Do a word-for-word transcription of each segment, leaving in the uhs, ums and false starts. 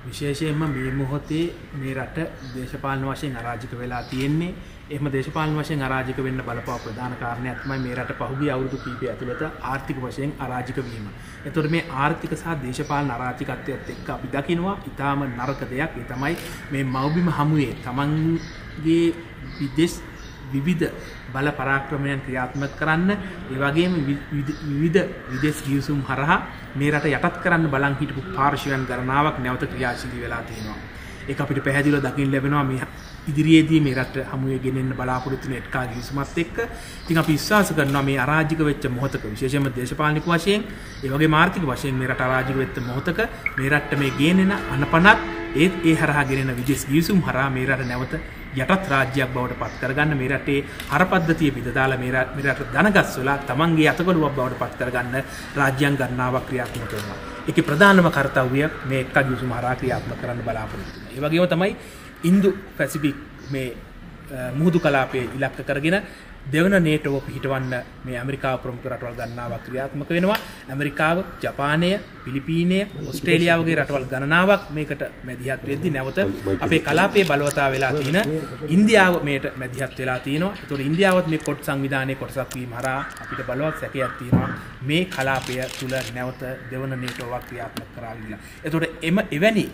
විශේෂයෙන්ම මේ මොහොතේ මේ රට දේශපාලන වශයෙන් අරාජික වෙලා තියෙන්නේ. එහෙම දේශපාලන වශයෙන් අරාජික වෙන්න බලපාව ප්‍රධාන කාරණයක් තමයි මේ රට පහුගිය අවුරුදු කිහිපය ඇතුළත ආර්ථික වශයෙන් අරාජික වීම. ඒතකොට මේ ආර්ථික සහ දේශපාලන අරාජිකත්වයත් එක්ක අපි දකිනවා ඊටාම නරක දෙයක්. ඒ තමයි මේ මව්බිම හමුවේ තමන්ගේ විදේශ විවිධ බල පරාක්‍රමයන් ක්‍රියාත්මක කරන්න, ඒ වගේම විවිධ විදේශ ගිවිසුම් හරහා මේ රට යටත් කරන්න බලන් හිටපු පාර්ශවයන් ගණනාවක් නැවත ක්‍රියාශීලී වෙලා තියෙනවා. ඒක අපිට පැහැදිලිව දකින්න ලැබෙනවා මේ ඉදිරියේදී මේ රට හමුවේ ගෙනෙන්න බලාපොරොත්තු වෙන එක්කා ගිවිසුමත් එක්ක. ඉතින් අපි විශ්වාස කරනවා මේ අරාජික වෙච්ච මොහොතක විශේෂයෙන්ම දේශපාලනික වශයෙන්, ඒ වගේම ආර්ථික වශයෙන් මේ රට අරාජික වෙච්ච මොහොතක මේ රටට මේ ගේනෙන අනපනත් ඒත් ඒ හරහා ගෙනෙන විදේශ ගිවිසුම් හරහා මේ රට නැවත යටත් රාජ්‍යයක් බවට පත් කරගන්න, මේ රටේ හරපද්ධතිය පිට දාලා මේ රට ධනගස්වලා තමන්ගේ අතකොළුවක් බවට පත් කරගන්න රාජ්‍යයන් ගණනාවක් ක්‍රියාත්මක වෙනවා. ඒකේ ප්‍රධානම කාර්යය මේ එක්කා ගිවිසුම හරහා ක්‍රියාත්මක කරන්න බලාපොරොත්තු වෙනවා. ඒ වගේම තමයි ඉන්දු පැසිෆික් මේ මුහුදු කලාපයේ ඉලක්ක කරගෙන දෙවන නේටෝව පිහිටවන්න මේ ඇමරිකාව ප්‍රමුඛ රටවල් ගණනාවක් ක්‍රියාත්මක වෙනවා. ඇමරිකාව, ජපානය, පිලිපීනය, ඕස්ට්‍රේලියාව වගේ රටවල් ගණනාවක් මේකට මැදිහත් වෙද්දී නැවත අපේ කලාපයේ බලවතා වෙලා තියෙන ඉන්දියාව මේට මැදිහත් වෙලා තිනවා. ඒතකොට ඉන්දියාවත් මේ කොට් සංවිධානයේ කොටසක් වීම හරහා අපිට බලවත් සැකයක් තියෙනවා මේ කලාපය තුල නැවත දෙවන නේටෝවක් ක්‍රියාත්මක කරා කියලා. ඒතකොට එම එවැනි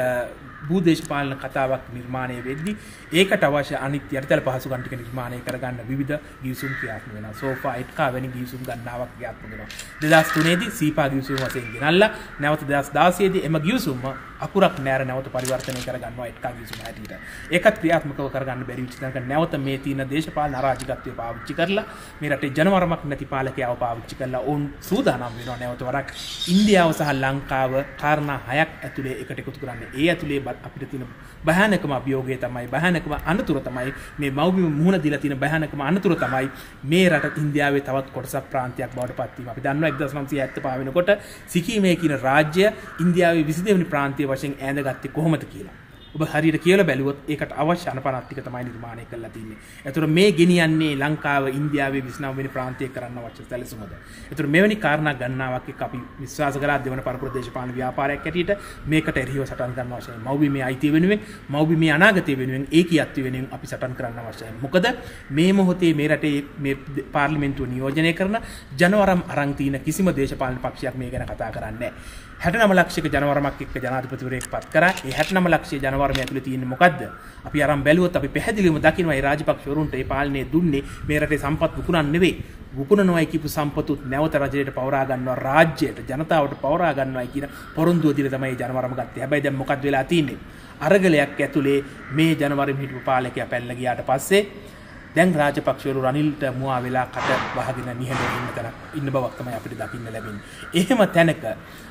භූදේශපාලන කතාවක් නිර්මාණය වෙද්දී ඒකට අවශ්‍ය අනිත් යටිතල පහසුකම් ටික නිර්මාණය කරගන්න විවිධ ගිවිසුම් ක්‍රියාත්මක වෙනවා. සෝෆා එක්කා වැනි ගිවිසුම් ගණනාවක් ක්‍රියාත්මක වෙනවා. දෙදහස් තුනේ දී සීපා ගිවිසුම වශයෙන් ගෙනල්ලා නැවත දෙදහස් දාසය දී එම ගිවිසුම අකුරක් නෑර නැවත පරිවර්තනය කරගන්නවා එක්කා ගිවිසුම හැටියට. ඒකත් ක්‍රියාත්මකව කරගන්න බැරි වෙච්ච තැනක නැවත මේ තියෙන දේශපාලන අරාජිකත්වය පාවිච්චි කරලා මේ රටේ ජනවරමක් නැති පාලකයව පාවිච්චි කරලා ඔවුන් සූදානම් වෙනවා නැවත වරක් ඉන්දියාව සහ ලංකාව කාරණා හයක් ඇතුලේ එකට එකතු කරන්නේ. ඒ ඇතුලේ අපිට තියෙන භයානකම අභියෝගය තමයි, භයානකම අනතුර තමයි මේ මව්බිම මුහුණ දීලා තියෙන භයානකම අනතුර තමයි මේ රට ඉන්දියාවේ තවත් කොටසක් ප්‍රාන්තයක් බවට පත් වීම. අපි දන්නවා එක්දහස් නවසිය හැත්තෑ වෙනකොට සිකිමේ කියන රාජ්‍ය ඉන්දියාවේ විසි දෙවෙනි ප්‍රාන්තය වශයෙන් ඈඳගත්තේ කොහොමද කියලා. ඔබ හරියට කියලා බැලුවොත් ඒකට අවශ්‍ය අනපනත් ටික තමයි නිර්මාණය කරලා තින්නේ. ඒතර මේ ගෙනියන්නේ ලංකාව ඉන්දියාවේ විසි නව වෙනි ප්‍රාන්තයේ කරන්න අවශ්‍ය සැලසුමද. ඒතර මෙවැනි කාරණා ගණනාවක් එක්ක අපි විශ්වාස කරා දෙවන පරපුර දේශපාලන ව්‍යාපාරයක් ඇටියට මේකට එරෙහිව සටන් කරන්න අවශ්‍යයි. මව්බිමේ අයිතිය වෙනුවෙන්, මව්බිමේ අනාගතය වෙනුවෙන්, ඒකීයත්වය වෙනුවෙන් අපි සටන් කරන්න අවශ්‍යයි. මොකද මේ මොහොතේ මේ රටේ මේ පාර්ලිමේන්තුව නියෝජනය කරන ජනවරම් අරන් තියෙන කිසිම දේශපාලන පක්ෂයක් මේ ගැන කතා කරන්නේ නැහැ. හැටනම ලක්ෂයක ජනවරමක් එක්ක ජනාධිපතිවරයෙක් පත් කරා. ඒ හැටනම ලක්ෂයේ ජනවරම ඇතුලේ තියෙන්නේ මොකද්ද? අපි අරන් බැලුවොත් අපි පැහැදිලිවම දකිනවා මේ රාජපක්ෂවරුන්ට මේ පාලනය දුන්නේ මේ රටේ සම්පත් විකුණන්න නෙවෙයි. විකුණනවායි කියපු සම්පතුත් නැවත රජයට පවරා ගන්නවා, රාජ්‍යයට, ජනතාවට පවරා ගන්නවායි කියන පොරොන්දුව දීලා තමයි ජනවරම ගත්තේ. හැබැයි දැන් මොකද්ද වෙලා තියෙන්නේ? අරගලයක් ඇතුලේ මේ ජනවරම හිටපු පාලකයා පැනලා ගියාට පස්සේ දැන් රාජපක්ෂවරු රනිල්ට මුවා වෙලා කට වහගෙන නිහඬව ඉන්න තැන ඉන්න බවක් තමයි අපිට දකින්න ලැබෙන්නේ. එහෙම තැනක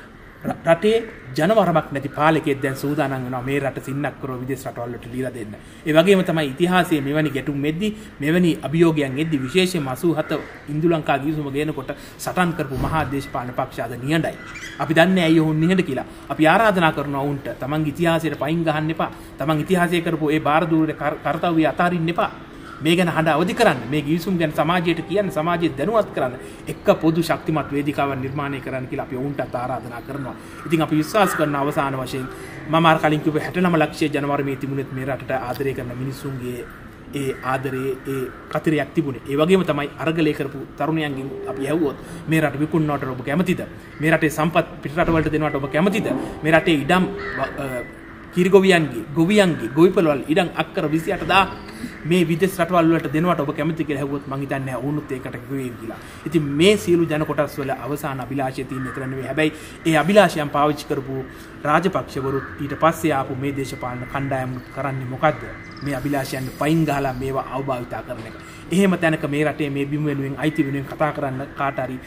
රටේ ජනවරමක් නැති පාලකයෙක් දැන් සූදානම් වෙනවා මේ රට සින්නක් කරව විදේශ රටවල් වලට ලීලා දෙන්න. ඒ වගේම තමයි ඉතිහාසයේ මෙවැනි ගැටුම් මෙද්දි මෙවැනි අභියෝගයන් එද්දි විශේෂයෙන්ම අසූ හත ඉන්දු ලංකා ගිවිසුම ගේනකොට සටන් කරපු මහා දේශපාලන පක්ෂ අද නිහඬයි. අපි දන්නේ ඇයි ඔවුන් නිහඬ කියලා. අපි ආරාධනා කරනවා ඔවුන්ට තමන්ගේ ඉතිහාසයට පයින් ගහන්න එපා. තමන් ඉතිහාසයේ කරපු ඒ බාරදූරේ කාර්යය අතාරින්න එපා. මේ ගැන හඬ අවදි කරන්න, මේ ගිවිසුම් ගැන සමාජයට කියන්න, සමාජය දැනුවත් කරන්න, එක්ක පොදු ශක්තිමත් වේදිකාවක් නිර්මාණය කරන්න කියලා අපි ඔවුන්ටත් ආරාධනා කරනවා. ඉතින් අපි විශ්වාස කරන අවසාන වශයෙන් මම අර කලින් කිව්ව හැටනම ලක්ෂයේ ජනවරමේ තිබුණෙත් මේ රටට ආදරය කරන මිනිසුන්ගේ ඒ ආදරයේ ඒ කතරයක් තිබුණේ. ඒ වගේම තමයි අරගලේ කරපු තරුණයන්ගෙන් අපි ඇහුවොත් මේ රට විකුණනවට ඔබ කැමතිද? මේ රටේ සම්පත් පිට රටවලට දෙනවට ඔබ කැමතිද? මේ රටේ ඉඩම් කිරිගොවියන්ගේ, ගොවියන්ගේ, ගොවිපළවල් ඉඩම් අක්කර විසි අට දාහක් මේ විදේශ රටවල් වලට දෙනවට ඔබ කැමති කියලා ඇහුවොත් මං හිතන්නේ නැහැ වුණොත් ඒකට කිව්වේ කියලා. ඉතින් මේ සියලු ජන කොටස් වල අවසාන අභිලාෂය තියෙන එතන නෙවෙයි. හැබැයි ඒ අභිලාෂයන් පාවිච්චි කරපු රාජපක්ෂවරු ඊට පස්සේ ආපු මේ දේශපාලන කණ්ඩායම් කරන්නේ මොකද්ද? මේ අභිලාෂයන් පයින් ගහලා මේවා අවභාවිතා කරන එක. එහෙම තැනක මේ රටේ මේ බිම වෙනුවෙන් අයිති වෙනුවෙන් කතා කරන්න කාට හරි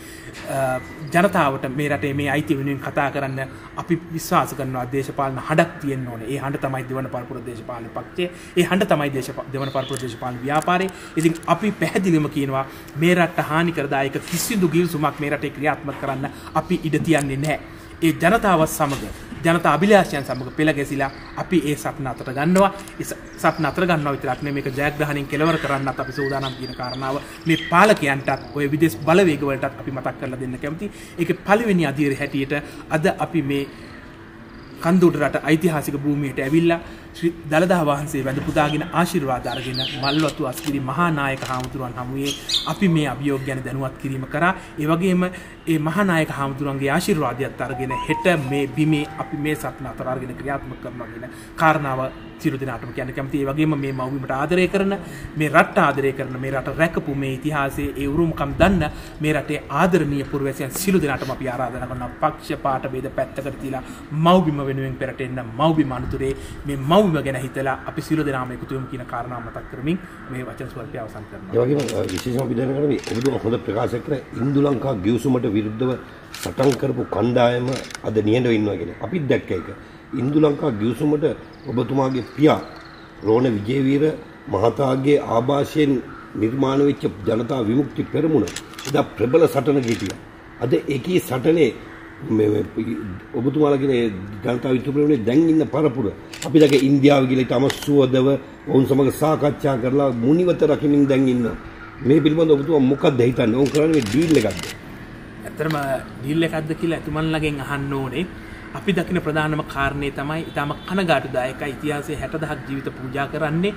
ජනතාවට මේ රටේ මේ අයිති වෙනුවෙන් කතා කරන්න අපි විශ්වාස කරනවා දේශපාලන හඬක් තියෙන්න ඕනේ. ඒ හඬ තමයි දෙවන පරපුර දේශපාලන පක්ෂය. ඒ හඬ තමයි දෙවන පරපුර දේශපාලන ව්‍යාපාරය. ඉතින් අපි පැහැදිලිවම කියනවා මේ රටට හානි කරදායක කිසිදු ගිවිසුමක් මේ රටේ ක්‍රියාත්මක කරන්න අපි ඉඩ තියන්නේ නැහැ. ඒ ජනතාව සමග ජනතා අභිලාෂයන් සමග පෙළ ගැසිලා අපි ඒ සටන අතට ගන්නවා. ඒ සටන අතට ගන්නවා විතරක් නෙමෙයි මේක ජයග්‍රහණයෙන් කෙලවර කරන්නත් අපි සූදානම් කියන කාරණාව මේ පාලකයන්ටත් ඔය විදේශ බලවේග වලටත් අපි මතක් කරලා දෙන්න කැමතියි. ඒකේ පළවෙනි අධීර හැටියට අද අපි මේ කන්දුට රට ඓතිහාසික භූමියට ඇවිල්ලා ශ්‍රී දළදා වහන්සේ වැඳ පුදාගෙන ආශිර්වාද අරගෙන මල්වතු අස්ගිරි මහා නායක හාමුදුරුවන් හමුවේ අපි මේ අභියෝග ගැන දැනුවත් කිරීම කරා. ඒ වගේම ඒ මහා නායක හාමුදුරුවන්ගේ ආශිර්වාදයත් අරගෙන හෙට මේ බිමේ අපි මේ සත්න අතර අරගෙන ක්‍රියාත්මක කරනවා කියන කාරණාව සියලු දෙනාටම කියන්න කැමතියි. ඒ වගේම මේ මව්බිමට ආදරය කරන, මේ රට ආදරය කරන, මේ රට රැකපු මේ ඉතිහාසයේ ඒ උරුමකම් දන්න මේ රටේ ආදරණීය පුරවැසියන් සියලු දෙනාටම අපි ආරාධනා කරනවා පක්ෂ පාට ભેද පැත්තකට තියලා මව්බිම වෙනුවෙන් පෙරට එන්න, මව්බිම අනුතරේ මේ මව්බිම ගැන හිතලා අපි සියලු දෙනාම එකතු වෙමු කියන කාරණාව මතක් කරමින් මේ වචන ස්වල්පය අවසන් කරනවා. ඒ වගේම විශේෂම අපි දැනගන්න මේ ඔබතුමා හොඳ ප්‍රකාශයක් කරා ඉන්දු ලංකා ගිවිසුමට විරුද්ධව සටන් කරපු කණ්ඩායම අද නිහඬව ඉන්නවා කියන. අපිත් දැක්ක එක. ඉන්දු ලංකා ගිවිසුමට ඔබතුමාගේ පියා රෝණ විජේවීර මහතාගේ ආభాෂයෙන් නිර්මාණය වෙච්ච ජනතා විමුක්ති පෙරමුණ එදා ප්‍රබල සටනක හිටියා. අද ඒකී සටනේ මේ ඔබතුමාලා කියන ජනතා විමුක්ති පෙරමුණේ දැන් ඉන්න පරපුර අපි දැක ඉන්දියාව ගිහලා ඊටම සුවදව ඔවුන් සමග සාකච්ඡා කරලා මුනිවත රකිමින් දැන් ඉන්නවා. මේ පිළිබඳව ඔබතුමා මොකක්ද හිතන්නේ? ඔවුන් කරන්නේ මේ ඩීල් එකක්ද? ඇත්තටම ඩීල් එකක්ද කියලා එතුමන්ලගෙන් අහන්න ඕනේ. අපි දකින ප්‍රධානම කාරණේ තමයි ඊටම කනගාටුදායකයි ඉතිහාසයේ හැට දහසක් ජීවිත පූජා කරන්නේ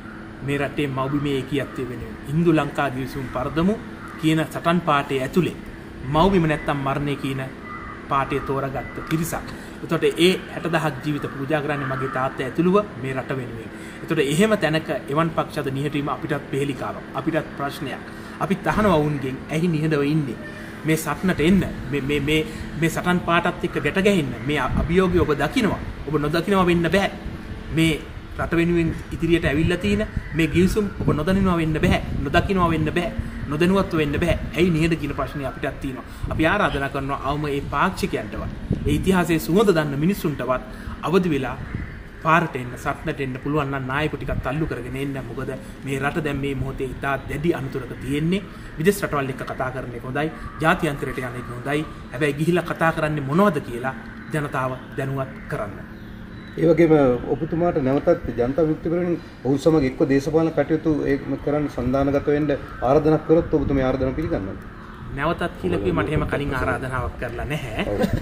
මේ රටේ මව්බිමේ ඒකීයත්වය වෙනුවෙන්. ඉන්දු ලංකා ගිවිසුම් පරදමු කියන සටන් පාඨයේ ඇතුලේ මව්බිම නැත්තම් මරණය කියන පාඨය තෝරාගත්ත පිරිසක්. එතකොට ඒ හැට දහසක් ජීවිත පූජා කරන්නේ මගේ තාත්තා ඇතුළුව මේ රට වෙනුවෙන්. එතකොට එහෙම තැනක එවන් පක්ෂද නිහඬවීම අපිටත් පෙහෙලිකාවක්. අපිටත් ප්‍රශ්නයක්. අපි තහනවා වුන්ගෙන් ඇහි නිහඬව ඉන්නේ. මේ සටනට එන්න මේ මේ මේ මේ සටන් පාටත් එක්ක ගැට ගැහෙන්න මේ අභියෝගය ඔබ දකිනවා ඔබ නොදකිනවා වෙන්න බෑ. මේ රට වෙනුවෙන් ඉදිරියට ඇවිල්ලා තියෙන මේ ගිවිසුම් ඔබ නොදකිනවා වෙන්න බෑ. නොදකිනවා වෙන්න බෑ. නොදැනුවත්ව වෙන්න බෑ. ඇයි නිහඬ කියන ප්‍රශ්නේ අපිටත් තියෙනවා. අපි ආරාධනා කරනවා අවම මේ පාක්ෂිකයන්ටවත් ඒ ඉතිහාසයේ සුවඳ දන්න මිනිස්සුන්ටවත් අවදි වෙලා පාරට එන්න සටනට එන්න පුළුවන් නම් නායකයෝ ටිකක් තල්ලු කරගෙන එන්න. මොකද මේ රට දැන් මේ මොහොතේ ඉතා දැඩි අනුතරක තියෙන්නේ. විදේශ රටවල් එක්ක කතා කරන එක හොඳයි. ජාත්‍යන්තරයට යන එක හොඳයි. හැබැයි ගිහිලා කතා කරන්නේ මොනවද කියලා ජනතාව දැනුවත් කරන්න. ඒ වගේම ඔබතුමාට නැවතත් ජනතා විමුක්ති පෙරමුණ ඔහු සමග එක්ව දේශපාලන කටයුතු ඒක කරන්න සන්දානගත වෙන්න ආරාධනා කරොත් ඔබතුමා ආරාධනා පිළිගන්නවද? නැවතත් කියලා කිව්ව මට එහෙම කලින් ආරාධනාවක් කරලා නැහැ.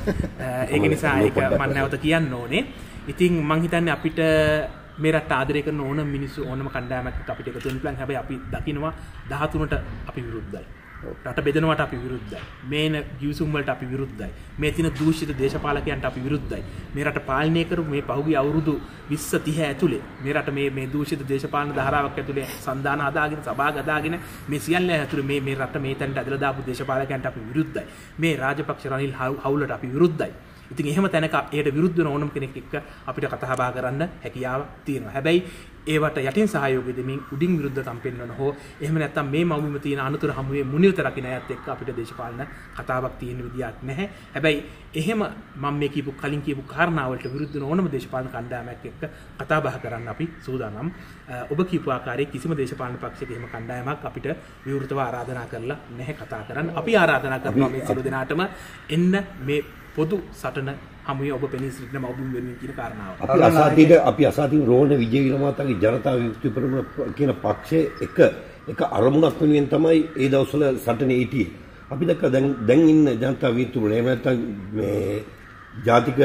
ඒක නිසා ඒක මම නැවත කියන්න ඕනේ. ඉතින් මං හිතන්නේ අපිට මේ රට ආදරය කරන ඕනම මිනිස්සු ඕනම කණ්ඩායමක් අපිට එකතු වෙන්න පුළුවන්. හැබැයි අපි දකිනවා දහතුනට අපි විරුද්ධයි. රට බෙදනවට අපි විරුද්ධයි. මේන ගිවිසුම් වලට අපි විරුද්ධයි. මේ තින දූෂිත දේශපාලකයන්ට අපි විරුද්ධයි. මේ රට පාලනය කරපු මේ පහුගිය අවුරුදු විස්ස තිහ ඇතුලේ මේ රට මේ මේ දූෂිත දේශපාලන ධාරාවක් ඇතුලේ සන්දාන හදාගෙන සභා ගදාගෙන මේ සියල්ල ඇතුලේ මේ මේ රට මේ තැනට ඇදලා දාපු දේශපාලකයන්ට අපි විරුද්ධයි. මේ රාජපක්ෂ රනිල් හවුලට අපි විරුද්ධයි. ඉතින් එහෙම තැනක ඒට විරුද්ධ වෙන ඕනම කෙනෙක් එක්ක අපිට කතා බහ කරන්න හැකියාව තියෙනවා. හැබැයි ඒවට යටින් සහයෝගය දෙමින් උඩින් විරුද්ධකම් පෙන්වන හෝ එහෙම නැත්නම් මේ මව්බිම තියෙන අනුතර හමුවේ මුනිවිත රකින්න අයත් එක්ක අපිට දේශපාලන කතාවක් තියෙන විදියක් නැහැ. හැබැයි එහෙම මම මේ කියපු කලින් කියපු කාරණාවලට විරුද්ධ වෙන ඕනම දේශපාලන කණ්ඩායමක් එක්ක කතා බහ කරන්න අපි සූදානම්. ඔබ කියපු ආකාරයේ කිසිම දේශපාලන පක්ෂයක එහෙම කණ්ඩායමක් අපිට විවෘතව ආරාධනා කරලා නැහැ කතා කරන්න. අපි ආරාධනා කරනවා මේ සියලු දෙනාටම එන්න මේ පොදු සටන හමුවේ ඔබ පෙනී සිටින මව්බිම වෙනුවෙන් කියන කාරණාව. අපි අසාධිත අපි අසාධිත රෝහණ විජේවීර මහතාගේ ජනතා විමුක්ති පෙරමුණ කියන පක්ෂයේ එක එක අරමුණක් වෙනුවෙන් තමයි ඒ දවස්වල සටනේ හිටියේ. අපි දැක්ක දැන් දැන් ඉන්න ජනතා විමුක්ති පෙරමුණ එහෙම නැත්නම් මේ ජාතික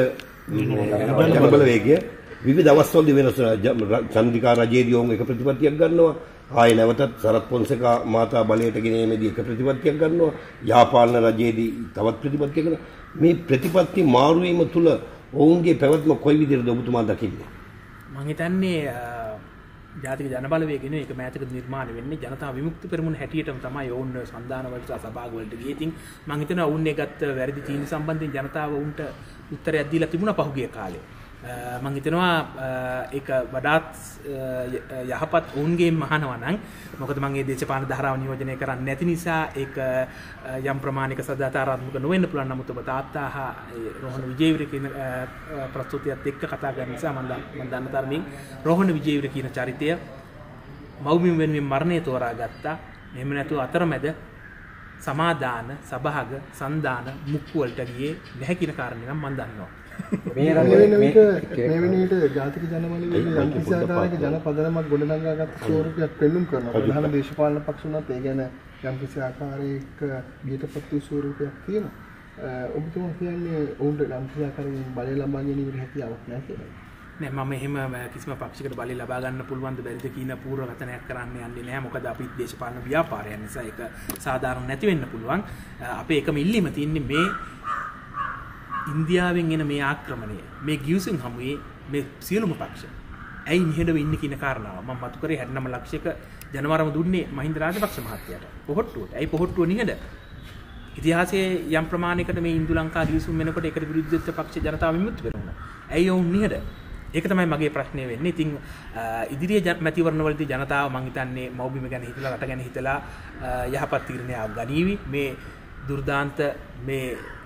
ජනබල වේගය විවිධ අවස්ථාවලදී වෙනස් වෙනවා. චන්ද්‍රිකා රජයේදී වුන් එක ප්‍රතිපත්තියක් ගන්නවා. ආයෙ නැවතත් සරත් පොන්සේකා මාතා බලයට ගෙනීමේදී එක ප්‍රතිපත්තියක් ගන්නවා. යාපාලන රජයේදී තවත් ප්‍රතිපත්තියක් ගන්නවා. මේ ප්‍රතිපත්ති මාරු වීම තුළ ඔවුන්ගේ පැවැත්ම කොයි විදිහටද ඔබතුමා දකින්නේ? මම හිතන්නේ ජාතික ජනබලවේගය නේ ඒක මෑතක නිර්මාණය වෙන්නේ ජනතා විමුක්ති පෙරමුණ හැටියටම තමයි ඔවුන් සන්දාන වලට සභාග වලට ගියේ. ඉතින් මම හිතනවා ඔවුන් ඒකත් වැරදි තීන්දුව සම්බන්ධයෙන් ජනතාව උන්ට උත්තරයක් දීලා තිබුණා පහුගිය කාලේ. මම හිතනවා ඒක වඩාත් යහපත් ඔවුන්ගේ මහනවා නම් මොකද මම මේ දේශපාලන ධාරාව නියෝජනය කරන්නේ නැති නිසා ඒක යම් ප්‍රමාණික සදාචාරාත්මක නොවෙන්න පුළුවන්. නමුත් ඔබ තාත්තා හා රෝහණ විජේවීර කියන ප්‍රස්තුතියත් එක්ක කතා කරන නිසා මම මම දන්න තරමින් රෝහණ විජේවීර කියන චරිතය මව්බිම වෙනුවෙන් මරණය තෝරාගත්තා. එහෙම නැතුව අතරමැද සමාදාන සභාග සන්දාන මුක්කු වලට ගියේ නැහැ කියන කාරණේ නම් මම දන්නවා. මේ රටේ මේ වෙන විට ජාතික ජනබලවේගයේ යම් කිසි ආකාරයක ජනපදනමක් ගොඩනගාගත් ස්වරූපයක් පෙන්눔 කරනවා. ප්‍රධාන දේශපාලන පක්ෂ උනත් ඒ ගැන යම් කිසි ආකාරයක බියටපත් වූ ස්වරූපයක් තියෙනවා. ඔබතුමා කියන්නේ ඔවුන්ට නම් ක්‍රියාකාරී බලය ලබා ගැනීමේ හැකියාවක් නැහැ කියලා. නෑ මම එහෙම කිසිම පක්ෂයකට බලය ලබා ගන්න පුළුවන් ද බැරිද කියන පූර්වගතනයක් කරන්න යන්නේ නැහැ. මොකද අපි දේශපාලන ව්‍යාපාරයක් නිසා ඒක සාධාරණ නැති වෙන්න පුළුවන්. අපේ එකම ඉල්ලීම තියෙන්නේ මේ ඉන්දියාවෙන් එන මේ ආක්‍රමණය මේ ගිවිසුම් හමුවේ මේ සියලුම පක්ෂ ඇයි නිහඬව ඉන්නේ කියන කාරණාව මම මතු කරේ හැත්තෑ නව ලක්ෂයක ජනවරම දුන්නේ මහින්ද රාජපක්ෂ මහත්තයාට පොහොට්ටුවට. ඇයි පොහොට්ටුව නිහඬ? ඉතිහාසයේ යම් ප්‍රමාණයකට මේ ඉන්දු ලංකා ගිවිසුම් වෙනකොට ඒකට විරුද්ධ පක්ෂ ජනතාව විමුක්ති වෙනවා. ඇයි ඔවුන් නිහඬ? ඒක තමයි මගේ ප්‍රශ්නය වෙන්නේ. ඉතින් ඉදිරියේ මැතිවරණවලදී ජනතාව මං හිතන්නේ මව්බිම ගැන හිතලා රට ගැන හිතලා යහපත් තීරණයක් ගනීවි. මේ දුර්දාන්ත මේ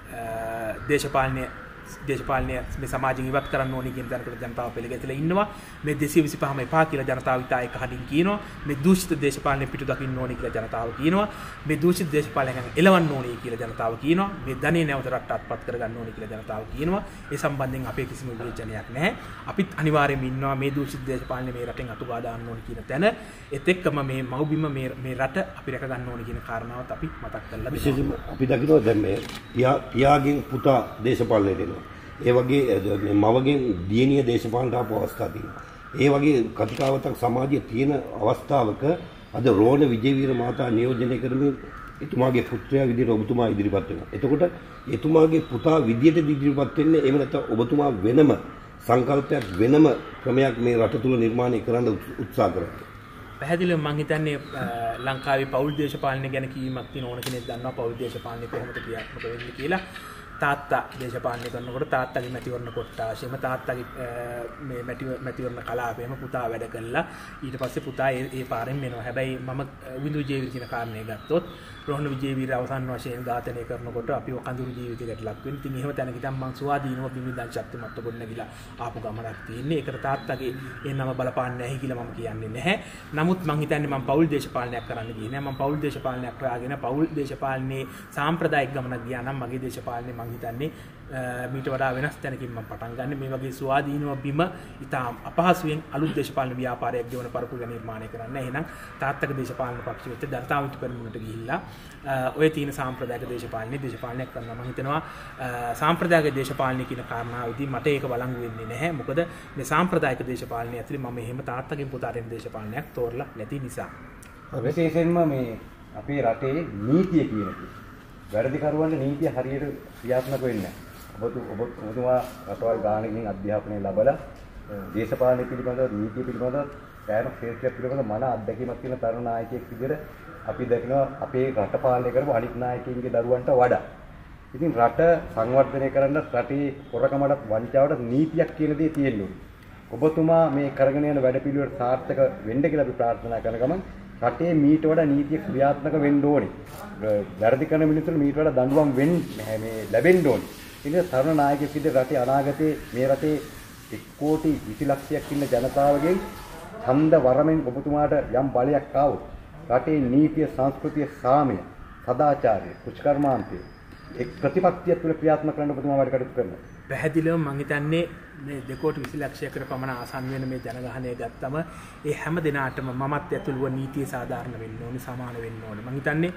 දේශපාලනය දේශපාලනය මේ සමාජයෙන් ඉවත් කරන්න ඕනි කියන දැනකට ජනතාව පිළිගැතිලා ඉන්නවා. මේ දෙසිය විසිපහම එපා කියලා ජනතාව ඉතා එක හදින් කියනවා. මේ දූෂිත දේශපාලනය පිටු දකින්න ඕනි කියලා ජනතාව කියනවා. මේ දූෂිත දේශපාලනයෙන් එලවන්න ඕනි කියලා ජනතාව කියනවා. මේ ධනෙ නැවත රටට අත්පත් කරගන්න ඕනි කියලා ජනතාව කියනවා. ඒ සම්බන්ධයෙන් අපේ කිසිම විවේචනයක් නැහැ. අපිත් අනිවාර්යයෙන්ම ඉන්නවා මේ දූෂිත දේශපාලනය මේ රටෙන් අතුගා දාන්න ඕනි කියන තැන. ඒත් එක්කම මේ මව්බිම මේ මේ රට අපි රැක ගන්න ඕනි කියන කාරණාවත් අපි මතක් කරලා දෙනවා. විශේෂයෙන්ම අපි දකිනවා දැන් මේ පියාගෙන් පුතා දේශපාලනයට එනවා. ඒ වගේ මේ මවගෙන් දියණිය දේශපාලනට ආපු අවස්ථා තියෙනවා. ඒ වගේ කතිකාවතක් සමාජයේ තියෙන අවස්ථාවක අද රෝණ විජේවීර මහතා නියෝජනය කරමින් එතුමාගේ පුත්‍රයා විදිහට ඔබතුමා ඉදිරිපත් වෙනවා. එතකොට එතුමාගේ පුතා විදිහට ඉදිරිපත් වෙන්නේ එහෙම නැත්නම් ඔබතුමා වෙනම සංකල්පයක් වෙනම ක්‍රමයක් මේ රට තුල නිර්මාණය කරන්න උත්සාහ කරනවා. පැහැදිලිව මම හිතන්නේ ලංකාවේ පෞල් දේශපාලනය ගැන කීමක් තියෙන ඕන කෙනෙක් දන්නවා පෞල් දේශපාලනය කොහොමද ක්‍රියාත්මක වෙන්නේ කියලා. තාත්තා දේශපාලනය කරනකොට තාත්තගේ මැතිවරණ කොට්ටාශයම තාත්තගේ මේ මැතිවරණ කලාපයම පුතා වැඩ කළා. ඊට පස්සේ පුතා ඒ ඒ පාරෙන් මෙනවා. හැබැයි මම විඳු ජීවිත කියන කාරණේ ගත්තොත් රෝහණ විජේවීර අවසන් වශයෙන් ඝාතනය කරනකොට අපිව කඳුරු ජීවිතයකට ලක් වෙන. ඉතින් එහෙම තැනක ඉතින් මං ස්වාධීනව විවිධ ශක්තිමත් ගොඩනැගිලා ආපු ගමනක් තියෙන්නේ. ඒකට තාත්තගේ ඒ නම බලපාන්නේ නැහැ කියලා මම කියන්නේ නැහැ. නමුත් මං හිතන්නේ මම පෞල් දේශපාලනයක් කරන්න ගියේ නෑ. මම පෞල් දේශපාලනයක් හොයාගෙන පෞල් දේශපාලනයේ සාම්ප්‍රදායික ගමනක් ගියා නම් මගේ දේශපාලනේ මං හිතන්නේ මීට වඩා වෙනස් තැනකින් මම පටන් ගන්න. මේ වගේ ස්වාධීනව බිම ඉතාම අපහසුයෙන් අලුත් දේශපාලන ව්‍යාපාරයක් ගෙවන පරපුර නිර්මාණය කරන්න. එහෙනම් තාත්තගේ දේශපාලන පක්ෂ වෙච්ච ධර්තාවිත පෙරමුණට ගිහිල්ලා ඔය තියෙන සාම්ප්‍රදායික දේශපාලනේ දේශපාලනයක් කරනවා. මම හිතනවා සාම්ප්‍රදායික දේශපාලනය කියන කාරණාවදී මට ඒක වළංගු වෙන්නේ නැහැ. මොකද මේ සාම්ප්‍රදායික දේශපාලනය ඇතුලේ මම එහෙම තාත්තගෙන් පුතාට එන දේශපාලනයක් තෝරලා නැති නිසා. විශේෂයෙන්ම මේ අපේ රටේ නීතිය කියන එක වැරදිකරුවන්ට නීතිය හරියට ක්‍රියාත්මක වෙන්නේ නැහැ. ඔබ ඔබ ඔබතුමා රටවල් ගානකින් අධ්‍යාපනය ලැබලා දේශපාලනය පිළිබඳව නීතිය පිළිබඳව සෑම ක්ෂේත්‍රයක් පිළිබඳව මන අත්දැකීමක් තියෙන තරුණ නායකයෙක් විදිහට අපි දකිනවා අපේ රට පාලනය කරපු අනිත් නායකයින්ගේ දරුවන්ට වඩා. ඉතින් රට සංවර්ධනය කරන්න රටේ හොරකමකට වංචාවට නීතියක් කියන දේ තියෙන්න ඕනේ. ඔබතුමා මේ කරගෙන යන වැඩපිළිවෙල සාර්ථක වෙන්න කියලා අපි ප්‍රාර්ථනා කරන ගමන් රටේ මීට වඩා නීතිය ක්‍රියාත්මක වෙන්න ඕනේ. වැරදි කරන මිනිස්සුන්ට මීට වඩා දඬුවම් වෙන්න මේ ලැබෙන්න ඕනේ. ඉතින් තරුණ නායකයෙක් විදිහට රටේ අනාගතේ මේ රටේ එක් කෝටි විසි ලක්ෂයක් ඉන්න ජනතාවගෙන් ඡන්ද වරමෙන් ඔබතුමාට යම් බලයක් ආවොත් රටේ නීතිය, සංස්කෘතිය, සාමය, සදාචාරය, කුෂ්කර්මාන්තය එක් ප්‍රතිපත්තියක් තුළ ක්‍රියාත්මක කරන්න ඔබතුමා වැඩ කටයුතු කරනවා. පැහැදිලිව මම හිතන්නේ මේ දෙකෝටි විසි ලක්ෂයකට පමණ ආසන්න වෙන මේ ජනගහනය ගත්තම ඒ හැම දිනාටම මමත් ඇතුළුව නීතිය සාධාරණ වෙන්න ඕනේ, සමාන වෙන්න ඕනේ. මම හිතන්නේ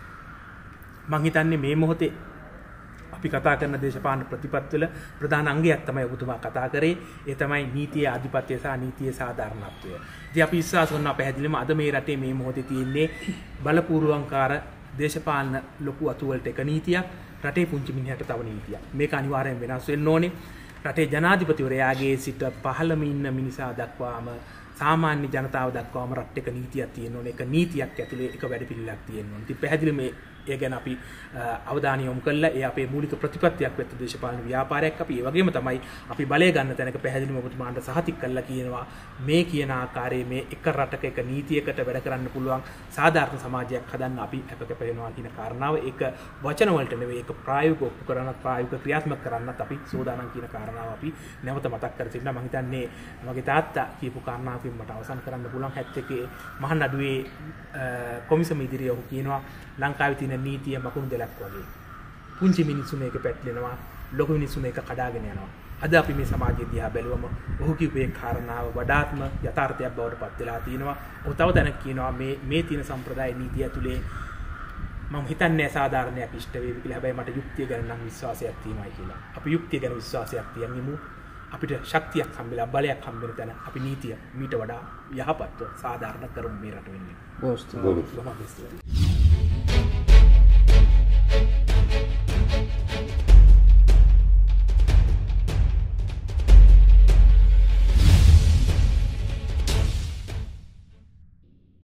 මම හිතන්නේ මේ මොහොතේ අපි කතා කරන දේශපාලන ප්‍රතිපත්තිවල ප්‍රධාන අංගයක් තමයි ඔබතුමා කතා කරේ. ඒ තමයි නීතියේ ආධිපත්‍යය සහ නීතියේ සාධාරණත්වය. ඉතින් අපි විශ්වාස කරනවා පැහැදිලිවම අද මේ රටේ මේ මොහොතේ තියෙන්නේ බලපූර්වංකාර දේශපාලන ලොකු අතුවලට එක නීතියක්, රටේ පුංචි මිනිහට තව නීතියක්. මේක අනිවාර්යෙන් වෙනස් වෙන්න ඕනේ. රටේ ජනාධිපතිවරයාගේ සිට පහළම ඉන්න මිනිසා දක්වාම සාමාන්‍ය ජනතාව දක්වාම රට එක නීතියක් තියෙන්න ඕනේ. එක නීතියක් ඇතුලේ එක වැඩපිළිවෙලක් තියෙන්න ඕනේ. ඉතින් පැහැදිලිව මේ ඒ ගැන අපි අවධානය යොමු කළා. ඒ අපේ මූලික ප්‍රතිපත්තියක් වෙච්ච දේශපාලන ව්‍යාපාරයක්. අපි ඒ වගේම තමයි අපි බලය ගන්න තැනක පැහැදිලිව ඔබතුමාන්ට සහතික කළා කියනවා මේ කියන ආකාරයේ මේ එක රටක එක නීතියකට වැඩ කරන්න පුළුවන් සාධාරණ සමාජයක් හදන්න අපි අපක වෙනවා කියන කාරණාව. ඒක වචන වලට නෙවෙයි, ඒක ප්‍රායෝගිකව ඔප්පු කරනත් ප්‍රායෝගික ක්‍රියාත්මක කරන්නත් අපි සෝදානම් කියන කාරණාව අපි නැවත මතක් කර තිබුණා. මම හිතන්නේ මගේ තාත්තා කියපු කාරණාවකින් මට අවසන් කරන්න පුළුවන්. හැත් එකේ මහනඩුවේ කොමිසම ඉදිරියේ ඔහු කියනවා ලංකාවේ තියෙන නීතිය මකුණු දෙලක් වගේ. පුංචි මිනිස්සු මේක පැටලෙනවා, ලොකු මිනිස්සු මේක කඩාගෙන යනවා. අද අපි මේ සමාජය දිහා බැලුවම ඔහු කිව්වේ කාරණාව වඩාත්ම යථාර්ථයක් බවට පත් වෙලා තියෙනවා. ඔහු තව දැනක් කියනවා මේ මේ තියෙන සම්ප්‍රදාය නීතිය ඇතුලේ මම හිතන්නේ සාධාරණයක් ඉෂ්ට වේවි කියලා. හැබැයි මට යුක්තිය ගැන නම් විශ්වාසයක් තියෙනවා කියලා. අපි යුක්තිය ගැන විශ්වාසයක් තියන්නෙමු. අපිට ශක්තියක් හම්බෙලා බලයක් හම්බෙන තැන අපි නීතිය මීට වඩා යහපත්ව සාධාරණ කරමු මේ රට වෙන්නේ. බොස්තු. බොහොම ස්තුතියි.